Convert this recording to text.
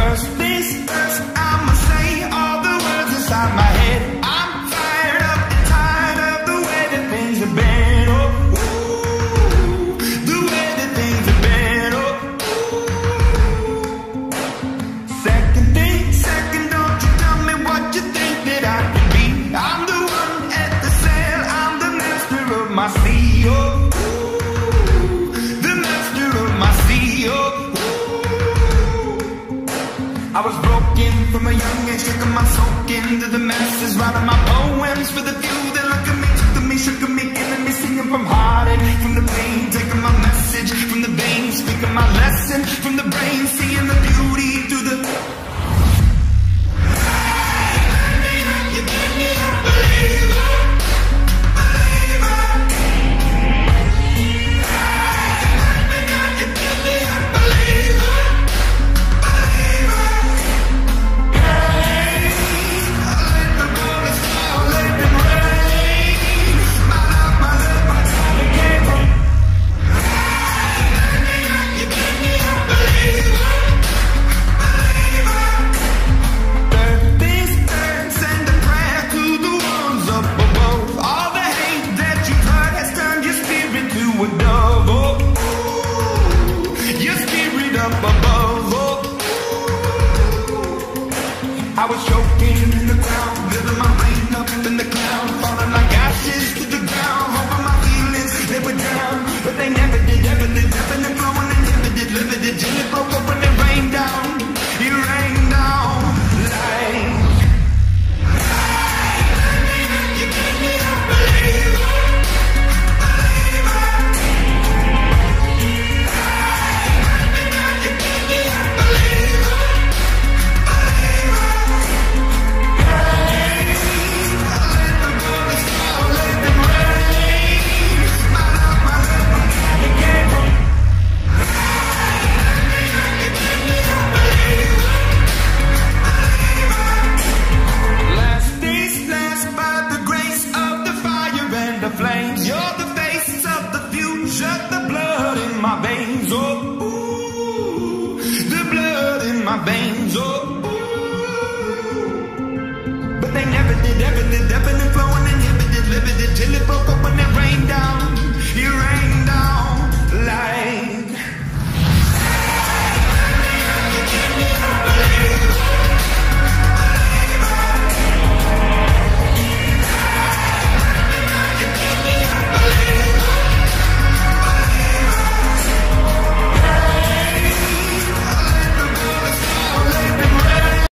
First things first, I'ma say all the words inside my head. I'm fired up and tired of the way that things have been. Oh, ooh, the way that things have been. Oh, ooh. Second thing second, don't you tell me what you think that I can be. I'm the one at the sail, I'm the master of my sea. Oh, ooh, the master of my sea. Oh, I was broken from a young age, taking my soak into the masses, writing my poems for the few that look at me, took to me, shook at me, killing me, singing from heartache, from the pain, taking my message from the veins, speaking my lesson from the brain, seeing the beauty through the... You made me a believer, believer. You made me a believer. I was choking in the ground, living my rain up in the cloud, falling like ashes to the ground, hoping my feelings they would drown, but they never did, ebbing and flowing, inhibited, limited, till it broke up and it rained down, it rained down like... You made me a believer, believer. You made me a believer. Flames, you're the face of the future, the blood in my veins, oh, ooh, the blood in my veins, oh, ooh. But they never did, ever did, ebbing and flowing, inhibited, limited, till it broke up when it rained down, it rained.